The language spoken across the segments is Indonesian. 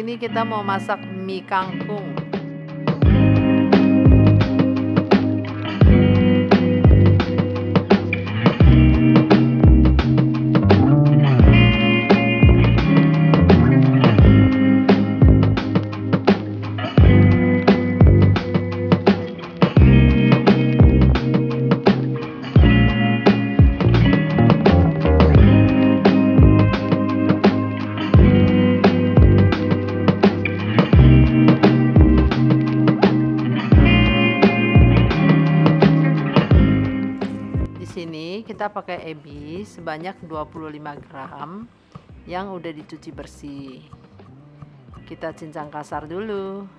ini kita mau masak mie kangkung. Sini kita pakai ebi sebanyak 25 gram yang udah dicuci bersih. Kita cincang kasar dulu.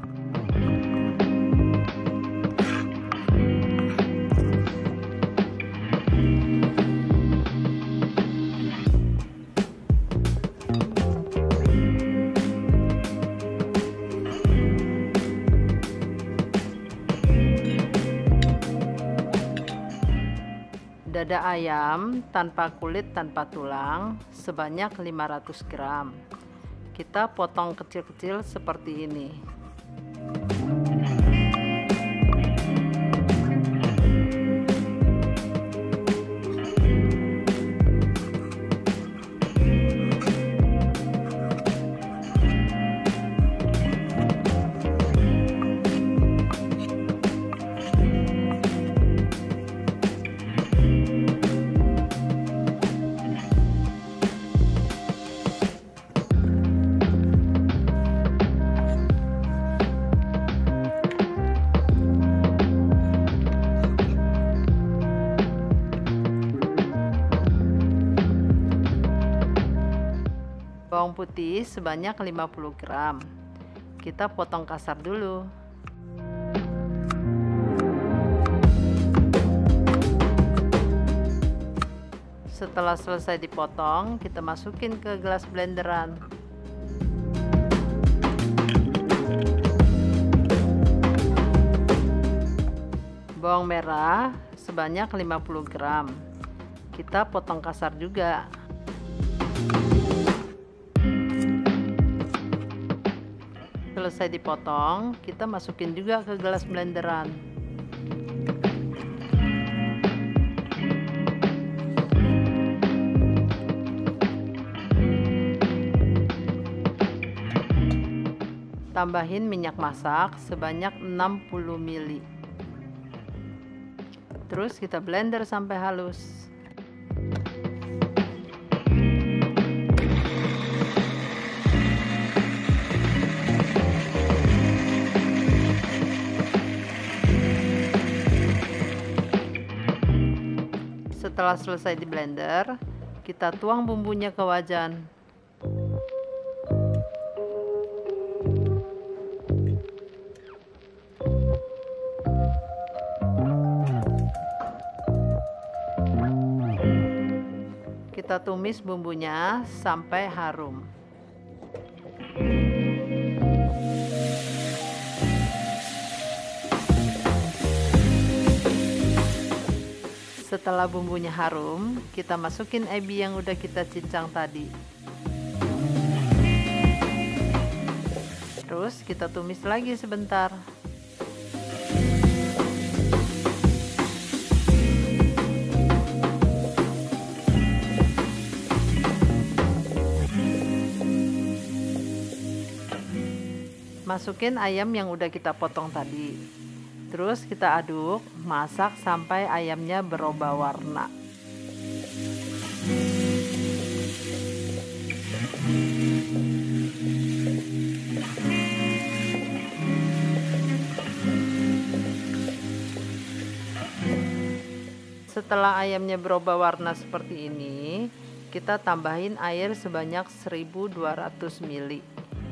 Dada ayam tanpa kulit, tanpa tulang sebanyak 500 gram. Kita potong kecil-kecil seperti ini. Bawang putih sebanyak 50 gram. Kita potong kasar dulu. Setelah selesai dipotong, kita masukin ke gelas blenderan. Bawang merah sebanyak 50 gram. Kita potong kasar juga. Selesai dipotong, kita masukin juga ke gelas blenderan. Tambahin minyak masak sebanyak 60 ml. Terus kita blender sampai halus. Setelah selesai di blender, kita tuang bumbunya ke wajan. Kita tumis bumbunya sampai harum. Setelah bumbunya harum, kita masukin ebi yang udah kita cincang tadi. Terus kita tumis lagi sebentar. Masukin ayam yang udah kita potong tadi. Terus kita aduk, masak sampai ayamnya berubah warna. Setelah ayamnya berubah warna seperti ini, kita tambahin air sebanyak 1200 ml.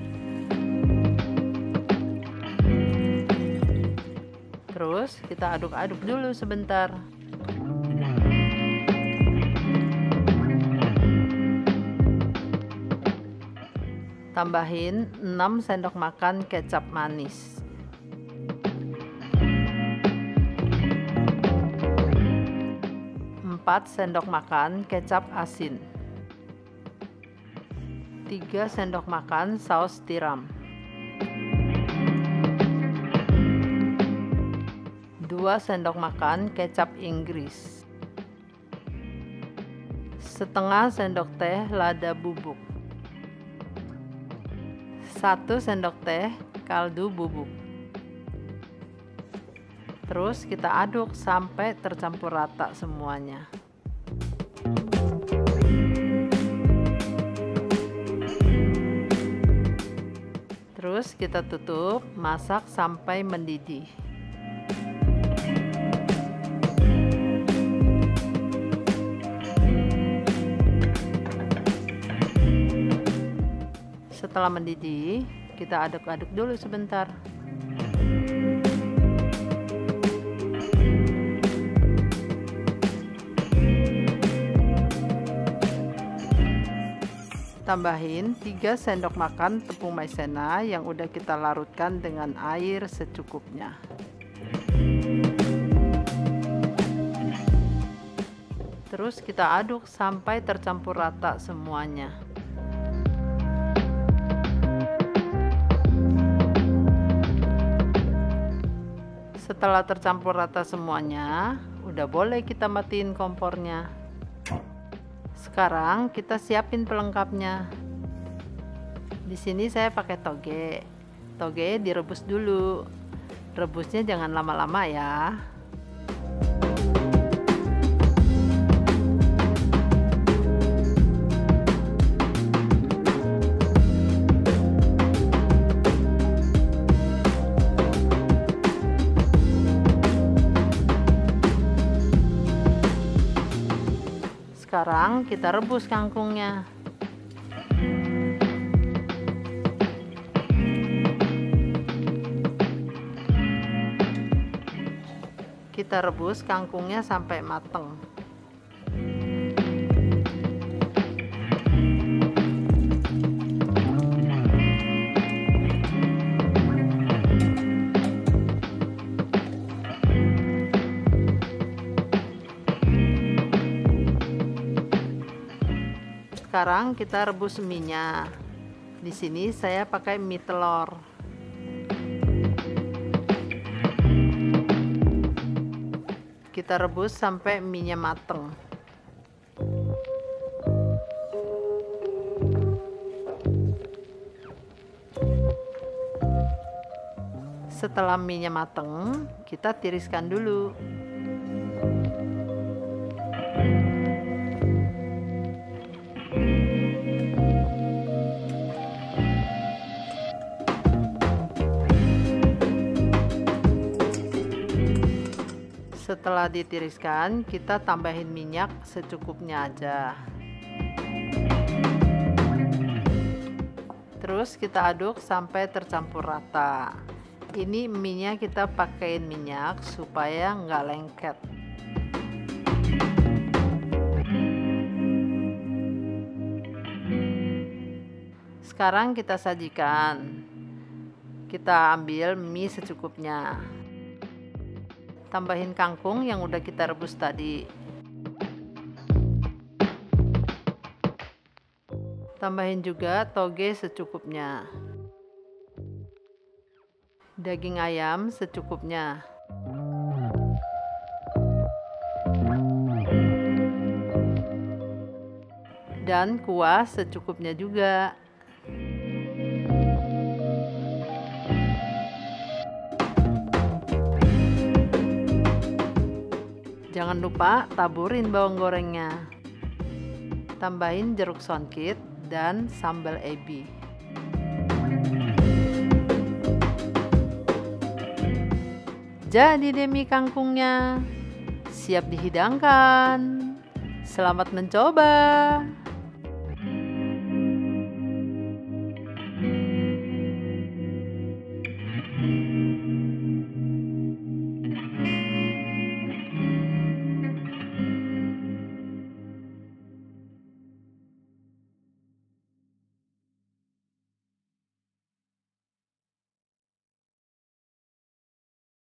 Terus kita aduk-aduk dulu sebentar. Tambahin 6 sendok makan kecap manis. Empat sendok makan kecap asin. 3 sendok makan saus tiram, 2 sendok makan kecap Inggris, setengah sendok teh lada bubuk, 1 sendok teh kaldu bubuk. Terus kita aduk sampai tercampur rata semuanya. Terus kita tutup, masak sampai mendidih. Setelah mendidih, kita aduk-aduk dulu sebentar. Tambahin 3 sendok makan tepung maizena yang udah kita larutkan dengan air secukupnya. Terus kita aduk sampai tercampur rata semuanya. Setelah tercampur rata semuanya, udah boleh kita matiin kompornya. Sekarang kita siapin pelengkapnya. Di sini saya pakai toge. Toge direbus dulu. Rebusnya jangan lama-lama ya. Sekarang kita rebus kangkungnya. Kita rebus kangkungnya sampai mateng. Sekarang kita rebus mie-nya. Di sini saya pakai mie telur. Kita rebus sampai mie-nya mateng. Setelah mie-nya mateng, kita tiriskan dulu. Setelah ditiriskan, kita tambahin minyak secukupnya aja. Terus kita aduk sampai tercampur rata. Ini mie-nya kita pakein minyak supaya nggak lengket. Sekarang kita sajikan. Kita ambil mie secukupnya. Tambahin kangkung yang udah kita rebus tadi. Tambahin juga toge secukupnya. Daging ayam secukupnya. Dan kuah secukupnya juga. Jangan lupa taburin bawang gorengnya. Tambahin jeruk songkit dan sambal ebi. Jadi deh mie kangkungnya. Siap dihidangkan. Selamat mencoba.